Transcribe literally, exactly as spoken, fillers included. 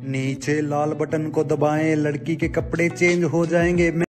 नीचे लाल बटन को दबाएं, लड़की के कपड़े चेंज हो जाएंगे।